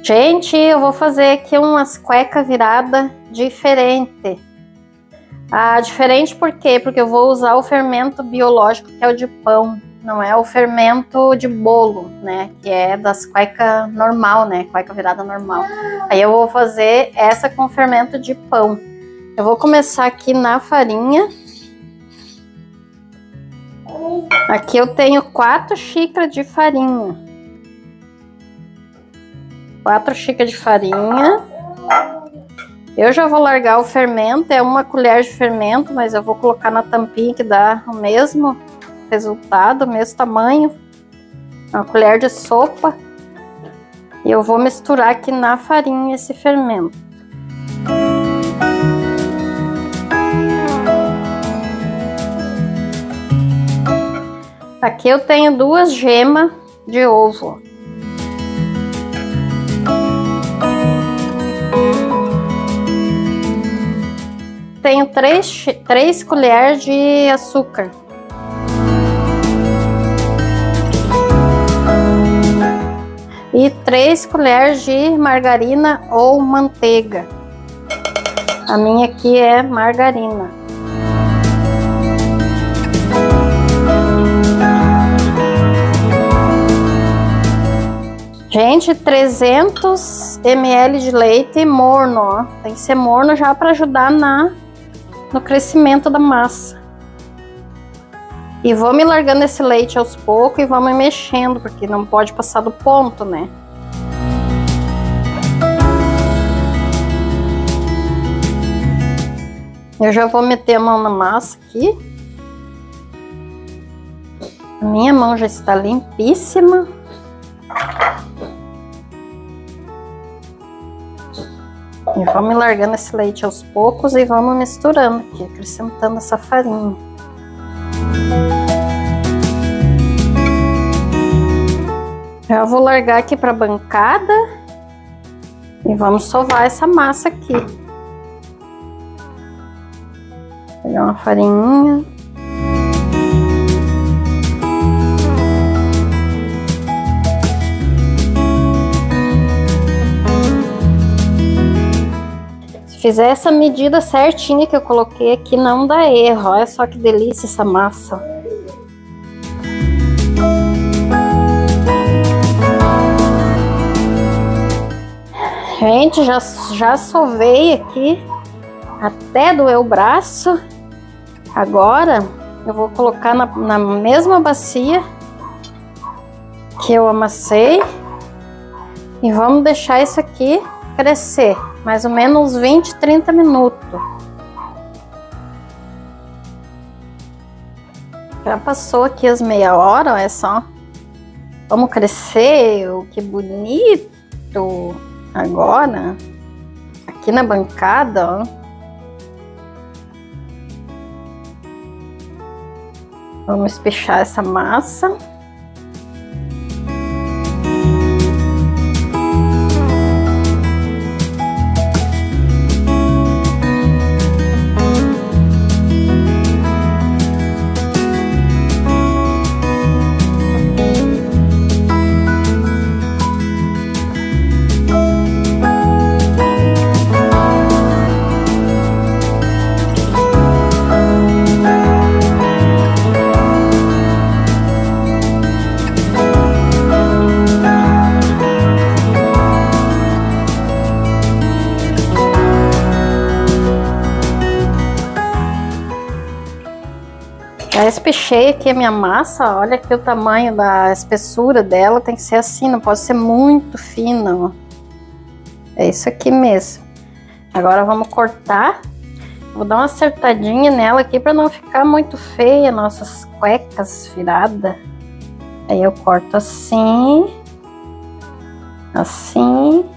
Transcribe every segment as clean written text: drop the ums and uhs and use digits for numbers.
Gente, eu vou fazer aqui umas cuecas viradas diferente. Diferente por quê? Porque eu vou usar o fermento biológico, que é o de pão. Não é o fermento de bolo, né? Que é das cuecas normal, né? Cueca virada normal. Aí eu vou fazer essa com fermento de pão. Eu vou começar aqui na farinha. Aqui eu tenho 4 xícaras de farinha. 4 xícaras de farinha. Eu já vou largar o fermento, é 1 colher de fermento, mas eu vou colocar na tampinha que dá o mesmo resultado, o mesmo tamanho. 1 colher de sopa. E eu vou misturar aqui na farinha esse fermento. Aqui eu tenho 2 gemas de ovo. Tenho 3 colheres de açúcar. E 3 colheres de margarina ou manteiga. A minha aqui é margarina. Gente, 300 ml de leite morno, ó. Tem que ser morno já para ajudar no crescimento da massa. E vou me largando esse leite aos poucos e vamos mexendo, porque não pode passar do ponto, né? Eu já vou meter a mão na massa aqui. A minha mão já está limpíssima. E vamos largando esse leite aos poucos e vamos misturando aqui, acrescentando essa farinha. Já vou largar aqui para a bancada e vamos sovar essa massa aqui. Pegar uma farinha. Fizer essa medida certinha que eu coloquei aqui, não dá erro. Olha só que delícia essa massa. Gente, já sovei aqui até doer o braço. Agora eu vou colocar na mesma bacia que eu amassei e vamos deixar isso aqui crescer. Mais ou menos 20, 30 minutos. Já passou aqui as meia hora, olha só. Vamos crescer, que bonito. Agora, aqui na bancada, ó. Vamos espichar essa massa. Já espichei aqui a minha massa, olha aqui o tamanho da espessura dela, tem que ser assim, não pode ser muito fina, ó. É isso aqui mesmo. Agora vamos cortar, vou dar uma acertadinha nela aqui para não ficar muito feia nossas cuecas viradas. Aí eu corto assim, assim.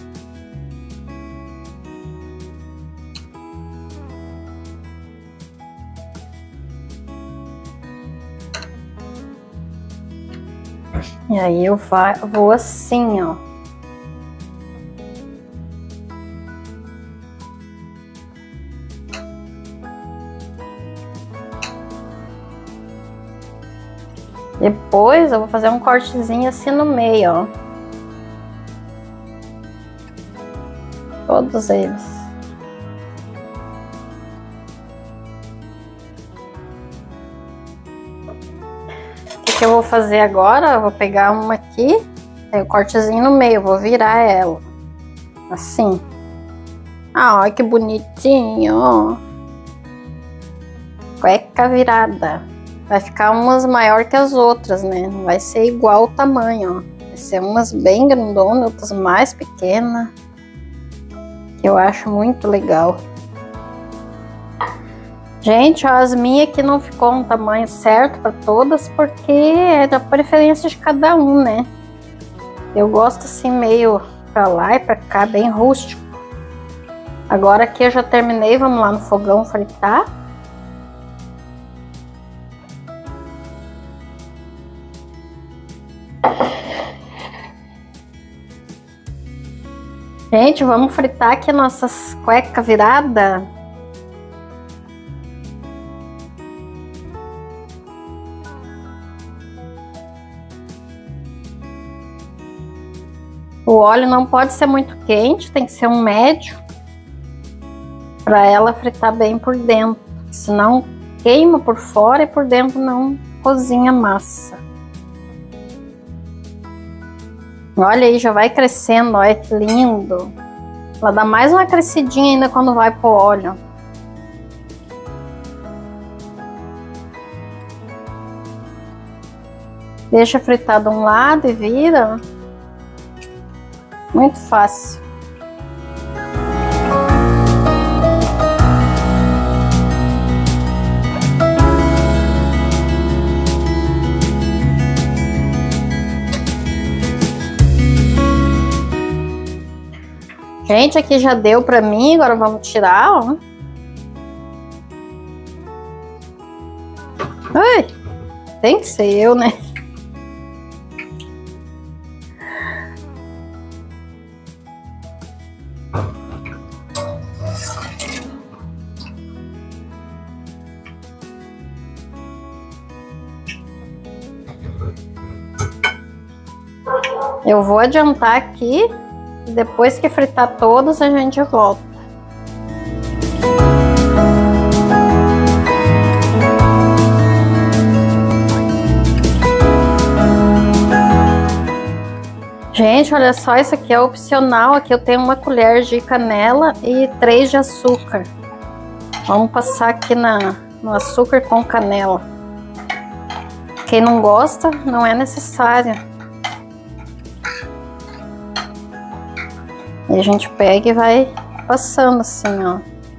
E aí eu vou assim, ó. Depois eu vou fazer um cortezinho assim no meio, ó. todos eles. O que eu vou fazer agora? Eu vou pegar uma aqui, tem o cortezinho no meio, vou virar ela, assim. Ah, olha que bonitinho, ó. Cueca virada. Vai ficar umas maior que as outras, né? Não vai ser igual o tamanho, ó. Vai ser umas bem grandonas, outras mais pequenas. Que eu acho muito legal. Gente, ó, as minhas aqui não ficou um tamanho certo para todas, porque é da preferência de cada um, né? Eu gosto assim meio pra lá e pra cá, bem rústico. Agora aqui eu já terminei, vamos lá no fogão fritar. Gente, vamos fritar aqui nossas cuecas viradas. O óleo não pode ser muito quente, tem que ser um médio para ela fritar bem por dentro, senão queima por fora e por dentro não cozinha a massa. Olha aí, já vai crescendo, olha que lindo. Ela dá mais uma crescidinha ainda quando vai pro óleo. Deixa fritar de um lado e vira. Muito fácil. Gente, aqui já deu pra mim, agora vamos tirar, ó. Ai, tem que ser eu, né? Eu vou adiantar aqui. Depois que fritar todos, a gente volta. Gente, olha só, isso aqui é opcional. Aqui eu tenho uma colher de canela e 3 de açúcar. Vamos passar aqui no açúcar com canela. Quem não gosta, não é necessário. E a gente pega e vai passando assim, ó.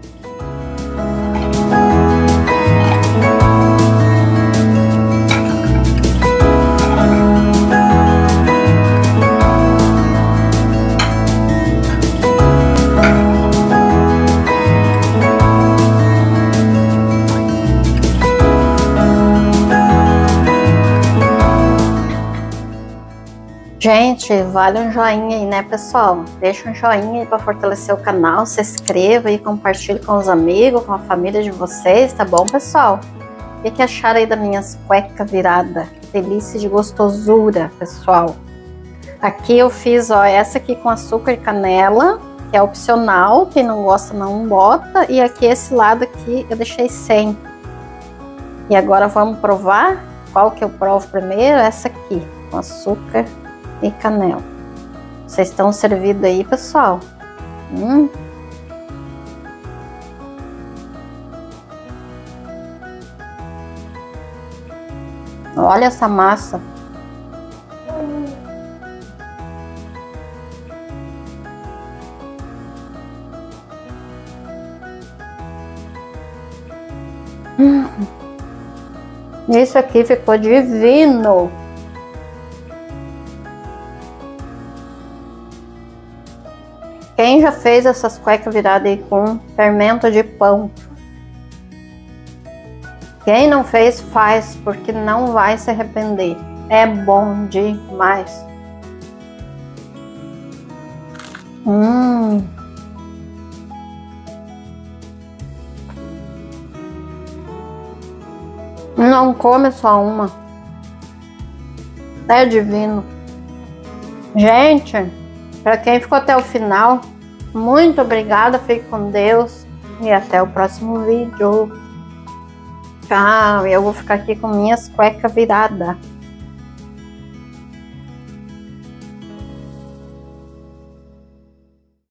Gente, vale um joinha aí, né, pessoal? Deixa um joinha aí para fortalecer o canal, se inscreva e compartilhe com os amigos, com a família de vocês, tá bom, pessoal? O que acharam aí das minhas cuecas viradas? Delícia de gostosura, pessoal. Aqui eu fiz, ó, essa aqui com açúcar e canela, que é opcional, quem não gosta não bota. E aqui esse lado aqui eu deixei sem. E agora vamos provar. Qual que eu provo primeiro? Essa aqui, com açúcar e canela. Vocês estão servidos aí, pessoal? Olha essa massa. Isso aqui ficou divino. Quem já fez essas cuecas viradas aí com fermento de pão? Quem não fez, faz, porque não vai se arrepender. É bom demais. Não come só uma. É divino. Gente, para quem ficou até o final, Muito obrigada, fique com Deus e até o próximo vídeo. Tchau, eu vou ficar aqui com minhas cuecas viradas.